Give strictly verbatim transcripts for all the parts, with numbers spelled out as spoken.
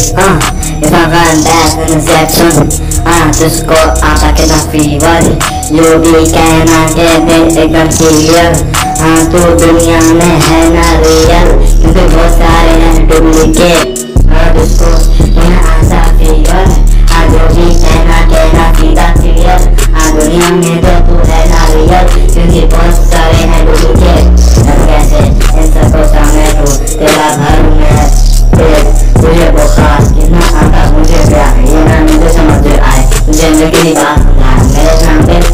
Uh, if I run back in the section, uh, तुझको आता कितना फीवर, जो भी कहना कहते एकदम क्लियर। हाँ तू दुनिया में है ना रियल, क्योंकि बहुत सारे हैं डुप्लीकेट। हाँ तुझको यहाँ आशा फीवर, हाँ जो भी कहना कहना सीधा क्लियर। हाँ दुनिया में तो तू है ना रियल, क्योंकि बहुत सारे हैं डुप्लीकेट। अब कैसे इन सबको सामने तू तेरा घर में तुझे बुखार कितना आता मुझे प्यार, ये ना मुझे समझ आए, तुझे मेरी बात समझाए। मेरे नाम पे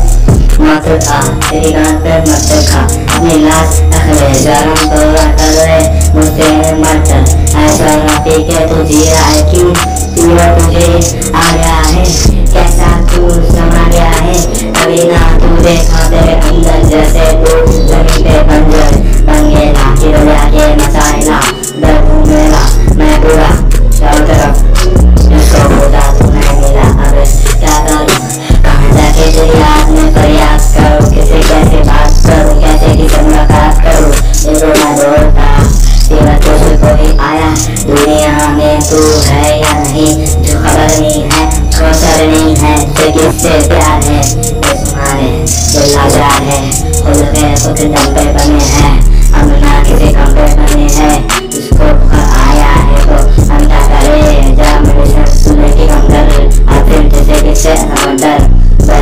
मत आ, तेरी गांठ पे मत खा, अपनी लाश रख ले गरम तो कर ले मुझसे मत। ऐसा ना पी के तू जी रहा है क्यों, फीवर तुझे आ गया है, कैसा तू समा गया है। कभी ना तू देखा तेरे अंदर जैसे तू जमीन पे बंजर बन गया, गिर के मसाइला दर्द मेरा मैं पूरा चारों तरफ, जिसको होता तू नहीं मिला। अब क्या करूं, कहाँ जाके तेरी याद में प्रयास करूं, किसे कैसे बात करूं, कैसे किसे मुलाकात करूं। ये रोना दौड़ता तेरा तुझे कोई आया दुनिया में, तू है या नहीं जो खबर नहीं है, खबर नहीं है तुझे किससे प्यार है। तुम्हारे दिल लग रहा है खुद के खुद दम पे बने हैं, हम ना किसी कम पे बने हैं। जिसको आया है तो हम क्या करें, जब मेरे सुनने की कम कर आखिर किसे किससे डर पर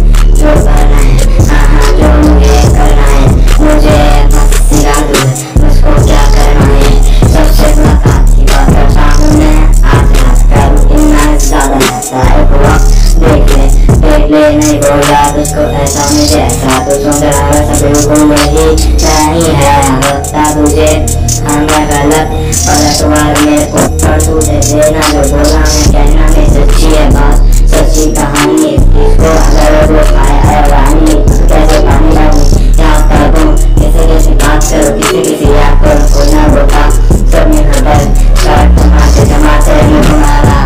जो करना है। हाँ हाँ जो मुझे करना है, मुझे मत सिखा दो मुझको क्या करना है। सबसे मुलाकात की बात करता हूँ मैं, आज रात करूँ इतना ज़्यादा लगता है वक्त। देख ले देख ले नहीं बोला तुझको ऐसा मुझे ऐसा, तो सुन रहा है सब लोगों में ही नहीं है लगता तुझे। हाँ मैं गलत पलटवार मेरे को पर तुझे देना जो बोला मैं कहना में सच्ची है बात, सच्ची कहानी। इसको अगर वो पाया रानी कैसे पानी लाऊं, क्या करूं, कैसे कैसे बात करूं, किसी किसी याद करूं, कोई ना बोता सब में खबर कर टमाटे टमाटे मुगारा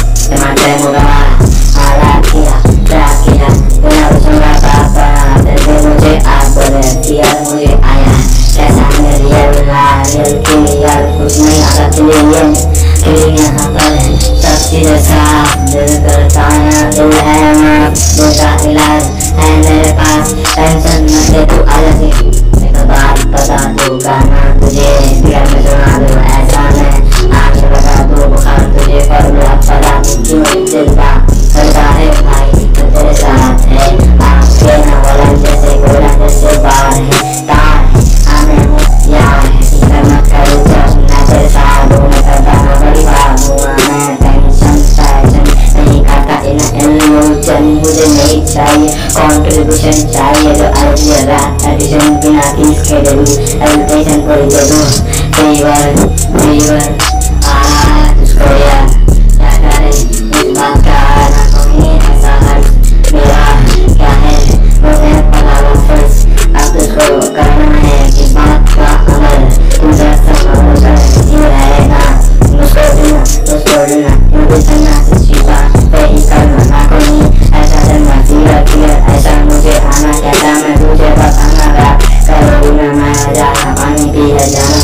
टमाटे मुगारा आला किया क्या किया बिना सुना पापा तेरे मुझे आप बोले किया मुझे आया कैसा मेरे रियल रियल क्लियर कुछ नहीं आता क्लियर क्लियर यहाँ पर सब चीज़ें साफ दिल करता है दिल है माफ मेरा इलाज है मेरे पास टेंशन न ले तू आ जा एक बात बता दूँ गाना तुझे दिल में सुना दूँ ऐसा मैं आँख लगा दूँ बुखार तुझे पर मेरा पता नहीं क्यों दिल का करता है भाई तो तेरे साथ है आपके ना वाला जैसे गोला जैसे बार है तार है हमें हूँ यार है इधर मत करूँ जब मैं तेरे साथ हूँ मैं करता ना बड़ी बात हूँ मैं टेंशन टेंशन नहीं करता इन इल्यूजन मुझे नहीं चाहिए कॉन्ट्रीब्यूशन चाहिए जो आज ये रात एडिशन बिना किसके दे दूँ एडिशन कोई दे दूँ फीवर फीवर आ तुझको यार क्या करे इस बात का ना कोई ऐसा हर्ष मेरा क्या है मुझे पता वो फर्स्ट अब तुझको करना है कि बात का अमल तुझे संभाल कर ये रहेगा मुझको देना मुझको देना मुझे करना सच्ची बात पे ही करना ना कोई ऐसा करना क्लियर क्लियर ऐसा मुझे आना कहता मैं तुझे बताना रहा करो ना मैं जाना पानी पी है जाना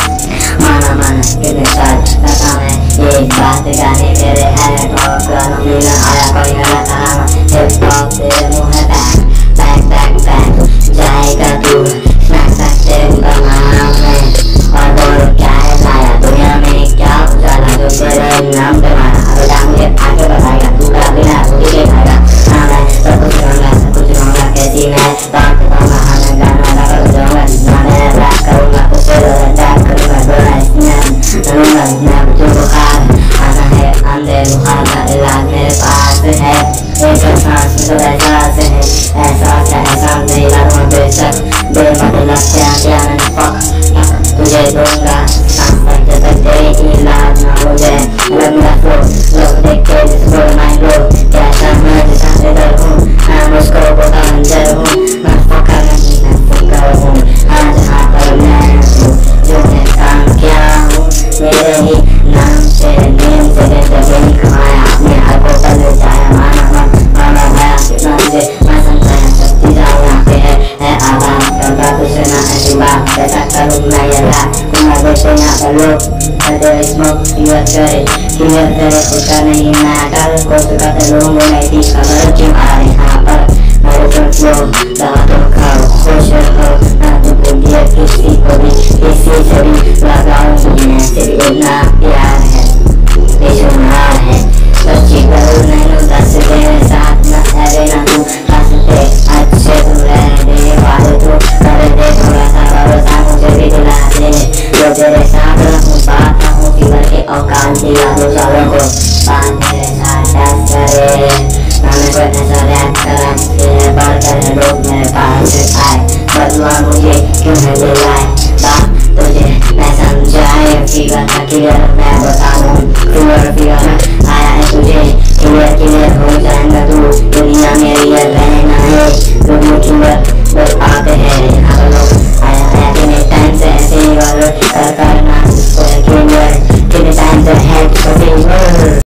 माना माना कितने साल लगा मैं ये बात गाने मेरे है टॉप गाना मिला आया कोई गलत आना हिप हॉप तेरे मुँह है बैक बैक बैक बैक जाएगा तू स्नैक स्नैक तेरे बनाना मैं और बोलो क्या है लाया दुनिया में क्या उजाला जो तेरे नाम पे मारा अब जा मुझे आगे बताएगा तू का बिना रोटी के खाएगा। हाँ मैं सब कुछ रहूँगा सब कुछ रहूँगा कैसी मैं बात करूँगा हाँ मैं गाना लगा जाऊँगा जितना मैं रैप करूँगा उससे रैप करूँगा बोला स्नैप करूँगा स्नैप जो बुखार आना है अंधे बुखार का इलाज मेरे पास है एक सांस में तो एहसास है एहसास है एहसास नहीं लगूँ बेशक बेमतलब क्या क्या मैंने फक तुझे दूंगा सांस तक तक तेरी इलाज ना हो जाए लगना फ्लो लोग देख के जिसको माइंड लो कैसा मैं जिसा से डर हूँ मैं मुझको बोला मंजर हूँ मैं फकर नहीं मैं फकर हूँ हाँ जहाँ पर मैं हूँ जो मैं काम किया हूँ मेरे ही नाम से नीम से जब नहीं कमाया अपने हर को बदल जाया माना माना माना कितना क्लियर करे खुद का नहीं मैटर, कोर्स करते लोगों को नहीं थी खबर क्यों आ रहे यहाँ पर। मेरे फ्लो दांतों खाओ खुश रहो ना तुमको दिया किसी को भी, किसी से भी लगाऊंगी मैं, सिर्फ इतना प्यार है बेशुमार है। सच्ची करूँ नहीं दस तेरे साथ न अरे ना तू हंसते अच्छे तू रहने वाले तू कर दे थोड़ा सा भरोसा मुझे भी दिला दे, जो तेरे साथ रहूँ बात हूँ कि भर के औकात दिला दो सालों को बात मेरे